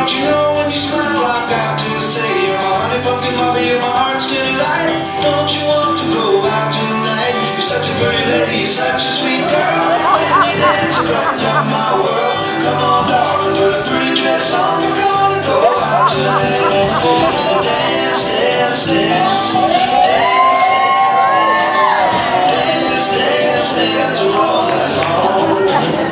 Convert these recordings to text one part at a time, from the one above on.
don't you know when you smile I've got to say you're my honey pumpkin lover, you're my heart's delight. Don't you want to go out tonight? You're such a pretty lady, you're such a sweet girl. Let me dance and brighten up my world. Come on darling, put a pretty dress on. We're gonna go out tonight. Dance, dance, dance. Dance, dance, dance. Dance, dance, dance all night long.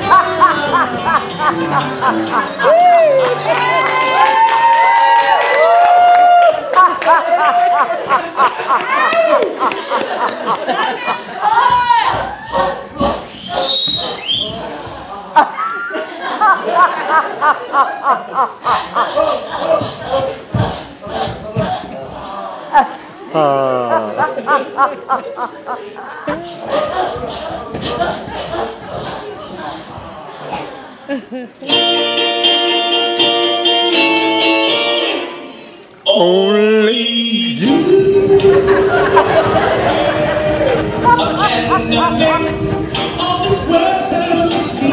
Only you can make all this world seem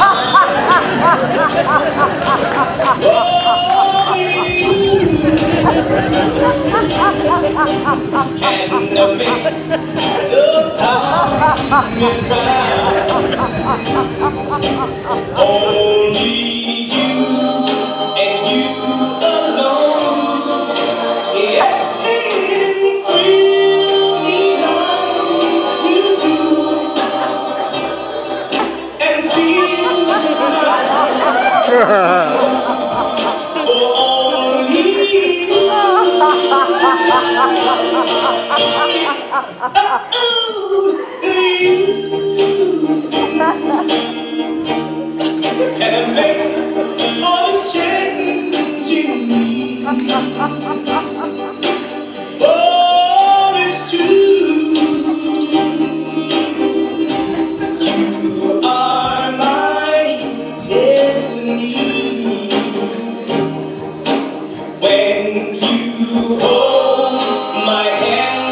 only you and you alone can thrill me like you do and feel for only you. And I make all this change in me. Oh, it's true. You are my destiny. When you hold my hand,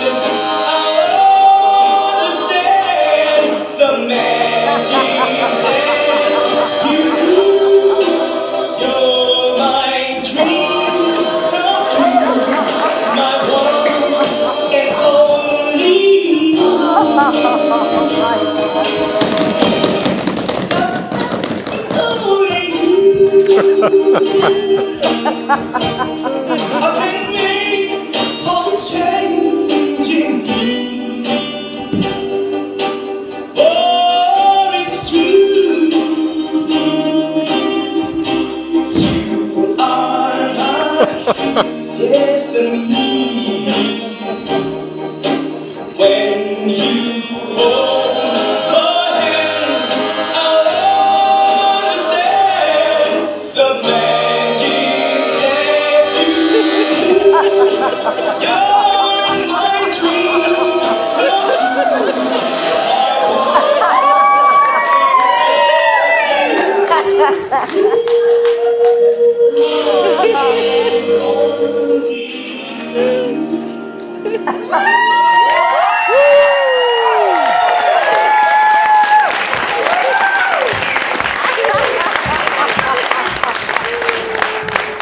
I'll understand the magic that you do. You're my dream come true, my one and only. I can make all this change in me. Oh, it's true. You are my destiny. When you hold my hand, I'll understand the magic that you do. You're my dream come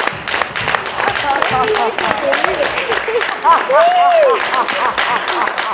true.